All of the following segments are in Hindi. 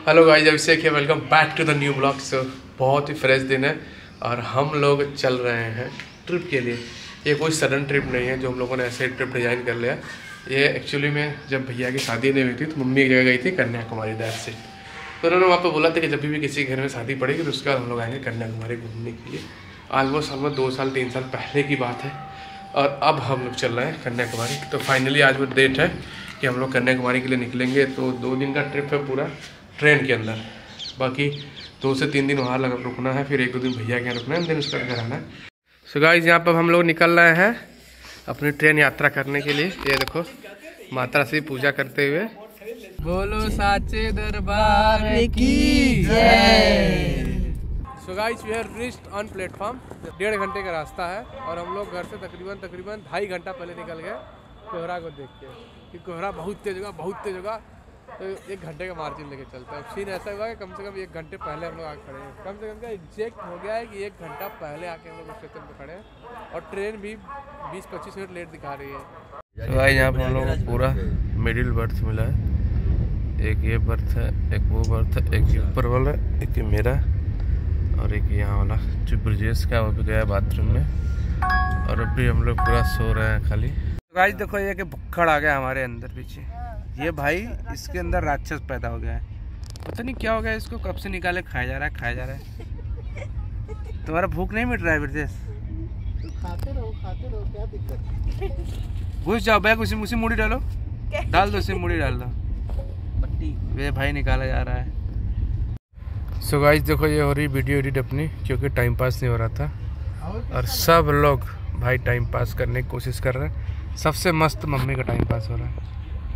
हेलो गाइस, अभिषेक है। Welcome back to the new blog. So बहुत ही फ्रेश दिन है और हम लोग चल रहे हैं ट्रिप के लिए। ये कोई सडन ट्रिप नहीं है जो हम लोगों ने ऐसे ही ट्रिप डिज़ाइन कर लिया। ये एक्चुअली में जब भैया की शादी नहीं हुई थी तो मम्मी एक जगह गई थी कन्याकुमारी दैट से, तो उन्होंने वहाँ पे बोला था कि जब भी किसी घर में शादी पड़ेगी तो उसके बाद हम लोग आएंगे कन्याकुमारी घूमने के लिए। ऑलमोस्ट 2 साल 3 साल पहले की बात है और अब हम लोग चल रहे हैं कन्याकुमारी। तो फाइनली आज वो डेट है कि हम लोग कन्याकुमारी के लिए निकलेंगे। तो 2 दिन का ट्रिप है पूरा ट्रेन के अंदर। बाकी 2 से 3 दिन वहाँ रुकना है, फिर 1-2 दिन भैया के यहाँ रुकना है, दिन उसका घर आना है। सो गाइस, यहाँ पर हम लोग निकल रहे हैं अपनी ट्रेन यात्रा करने के लिए। ये देखो माता से पूजा करते हुए, बोलो साचे दरबार की जय। So guys, we have reached on platform. 1.5 घंटे का रास्ता है और हम लोग घर से तकरीबन 2.5 घंटा पहले निकल गए कोहरा को देख के, कि कोहरा बहुत तेज होगा। तो 1 घंटे का मार्जिन लेके चलते हैं। अब सीन ऐसा हुआ है कम से कम 1 घंटे पहले हम लोग आके खड़े हैं। कम से कम का एग्जैक्ट हो गया है कि 1 घंटा पहले आके हम लोग स्टेशन पर खड़े हैं और ट्रेन भी 20-25 मिनट लेट दिखा रही है। तो भाई यहाँ पर हम लोग को पूरा मिडिल बर्थ मिला है। एक ये बर्थ है, एक वो बर्थ है, एक ऊपर वाला, एक मेरा और एक यहाँ वाला जो ब्रिजेश का, वो भी गया बाथरूम में। और अभी हम लोग पूरा सो रहे हैं खाली। तो गाइस देखो, ये कि भुक्खड़ आ गया हमारे अंदर पीछे। ये भाई इसके अंदर राक्षस पैदा हो गया है, पता नहीं क्या हो गया इसको, कब से निकाले खाया जा रहा है। तुम्हारा भूख नहीं मिट रहा है ब्रिजेश? खाते रहो क्या दिक्कत। घुस जाओ बैग, उसी मुड़ी डालो, डाल दो, उसी मुड़ी डाल दो। ये भाई निकाला जा रहा है। सो गाइस देखो, ये हो रही वीडियो एडिट अपनी, क्योंकि टाइम पास नहीं हो रहा था और सब लोग भाई टाइम पास करने की कोशिश कर रहे हैं। सबसे मस्त मम्मी का टाइम पास हो रहा है।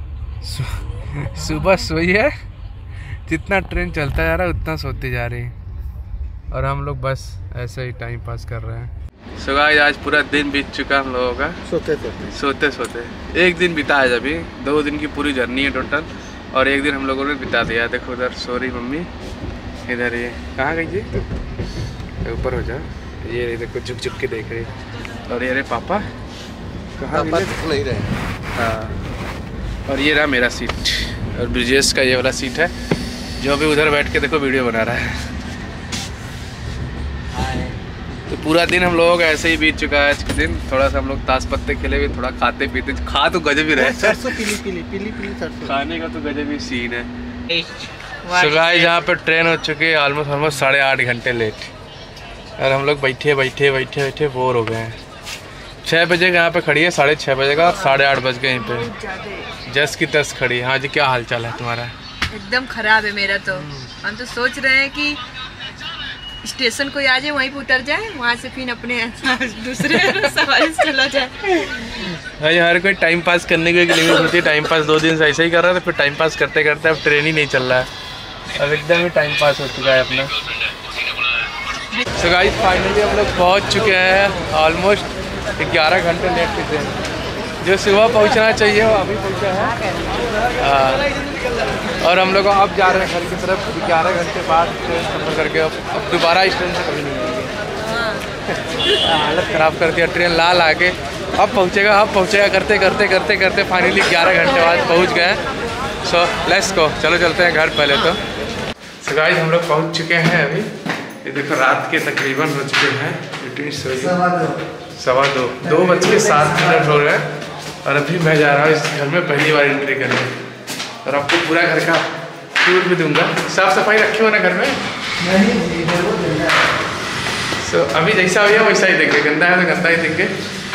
सुबह सोई है, जितना ट्रेन चलता जा रहा है उतना सोती जा रही है और हम लोग बस ऐसे ही टाइम पास कर रहे हैं। सो गाइस, आज पूरा दिन बीत चुका हम लोगों का सोते सोते। 1 दिन बीता है, अभी 2 दिन की पूरी जर्नी है टोटल और 1 दिन हम लोगों ने बिता दिया। देखो उधर सो रही मम्मी, इधर ये कहाँ गई जी, ऊपर हो जाओ। ये देखो झुक के देख रही। और ये रहे पापा, कहाँ नहीं रहे। हाँ, और ये रहा मेरा सीट और ब्रिजेश का ये वाला सीट है जो अभी उधर बैठ के देखो वीडियो बना रहा है। तो पूरा दिन हम लोगों का ऐसे ही बीत चुका है। आज के दिन थोड़ा सा हम लोग ताश पत्ते खेले हुए, थोड़ा खाते पीते, खा तो गजब ही रहे, पीली खाने का तो गजब ही सीन है। सो गाइस, यहाँ पे ट्रेन हो चुकी है ऑलमोस्ट 8.5 घंटे लेट और हम लोग बैठे बोर हो गए हैं। 6 बजे का यहाँ पे खड़ी है, 6:30 बजे का, 8:30 बज गए यहीं पे जस की तस खड़ी। हाँ जी, क्या हाल चाल है तुम्हारा? एकदम खराब है मेरा तो। हम तो सोच रहे हैं कि स्टेशन कोई आ जाए, वहीं पे उतर जाए, वहाँ से फिर अपने दूसरे सवारी से चला जाए। भाई हर कोई टाइम पास करने की एक लिमिट होती है। टाइम पास 2 दिन से ऐसे ही कर रहा था, फिर टाइम पास करते करते अब ट्रेन ही नहीं चल रहा है, अब एकदम ही टाइम पास हो चुका है अपना। सो गाइस, फाइनली हम लोग पहुँच चुके हैं। ऑलमोस्ट 11 घंटे लेट की ट्रेन, जो सुबह पहुंचना चाहिए वो अभी पहुंचा है। और हम लोग अब जा रहे हैं घर की तरफ 11 घंटे बाद ट्रेन सफर करके। अब दोबारा इस ट्रेन से कभी नहीं मिलेंगे। हालत ख़राब कर दिया ट्रेन ला के। अब पहुंचेगा करते फाइनली 11 घंटे बाद पहुंच गए। सो लेट्स गो, चलो चलते हैं घर पहले तो। सो गाइस, हम लोग पहुँच चुके हैं अभी। ये देखो रात के तकरीबन हो चुके हैं 2:07 हो रहे हैं और अभी मैं जा रहा हूँ इस घर में पहली बार एंट्री करने और आपको पूरा घर का टूर भी दूंगा। साफ सफाई रखी हो ना घर में? सो अभी जैसा हो वैसा ही देंगे, गंदा है तो गंदा ही देंगे।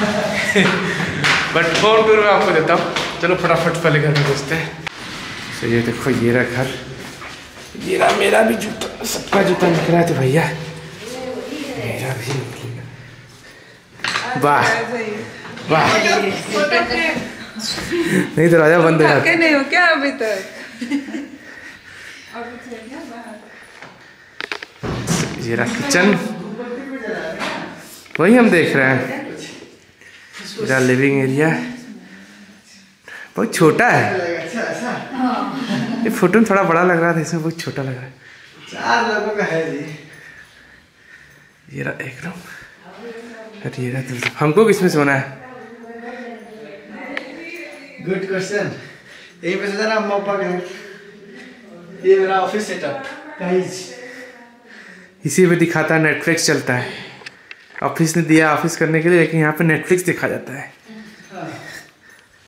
बट होम टूर में आपको देता हूँ। चलो फटाफट पहले घर में घुसते हैं। सो ये देखो, ये रहा घर, ये रहा मेरा भी जूता, सबका जूता निकल रहा है तो भैया मेरा भी निकलेगा। वाह वाह, नहीं दरवाजा बंद है, नहीं हो क्या अभी तक? ये रहा किचन, वही हम देख रहे हैं। मेरा लिविंग एरिया बहुत छोटा है। ये फोटो में थोड़ा बड़ा लग रहा था, इसमें बहुत छोटा लग रहा है। 4 लोगों का है जी। ये रहा एक रूम, ये रहा। हमको किसमें सोना है? Good question. यही पे सोचा ना, अम्मा पापा का ये मेरा ऑफिस सेटअप गाइस। इसी पे दिखाता है नेटफ्लिक्स चलता है। ऑफिस ने दिया ऑफिस करने के लिए, लेकिन यहाँ पे नेटफ्लिक्स दिखा जाता है।